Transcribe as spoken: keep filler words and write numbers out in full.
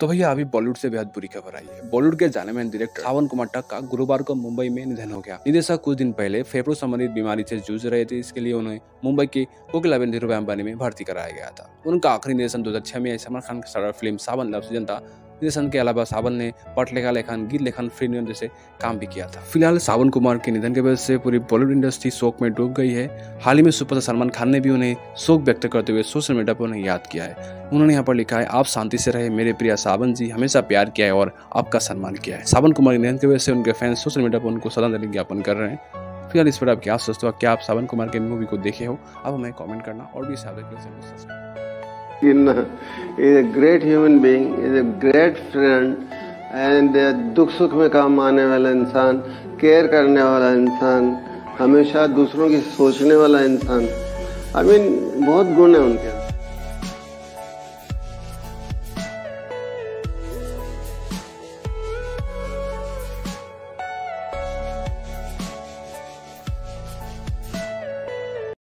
तो भैया अभी बॉलीवुड से बेहद बुरी खबर आई है। बॉलीवुड के जाने माने डायरेक्टर सावन कुमार टक का गुरुवार को मुंबई में निधन हो गया। निदेशक कुछ दिन पहले फेफड़ों संबंधित बीमारी से जूझ रहे थे, इसके लिए उन्हें मुंबई की कोकिलाबेन धीरूभाई अंबानी में भर्ती कराया गया था। उनका आखिरी निर्देशन दो हजार छह में सलमान खान की starrer film Saawan love season था। निर्देशन के अलावा सावन ने पटलेखा लेखन, गीत लेखन, फिल्म जैसे काम भी किया था। फिलहाल सावन कुमार के निधन की वजह से पूरी बॉलीवुड इंडस्ट्री शोक में डूब गई है। हाल ही में सुपरस्टार सलमान खान ने भी उन्हें शोक व्यक्त करते हुए सोशल मीडिया पर उन्हें याद किया है। उन्होंने यहाँ पर लिखा है, आप शांति से रहे मेरे प्रिय सावन जी, हमेशा प्यार किया है और आपका सम्मान किया है। सावन कुमार के निधन की वजह से उनके फैंस सोशल मीडिया पर उनको श्रद्धांजलि ज्ञापन कर रहे हैं। फिलहाल इस पर आप क्या सोचते हो? क्या आप सावन कुमार के मूवी को देखे हो? आप हमें कमेंट करना और भी साथ is a great human being, is a great friend and दुख सुख में काम आने वाला इंसान, केयर करने वाला इंसान, हमेशा दूसरों की सोचने वाला इंसान। आई मीन बहुत गुण है उनके।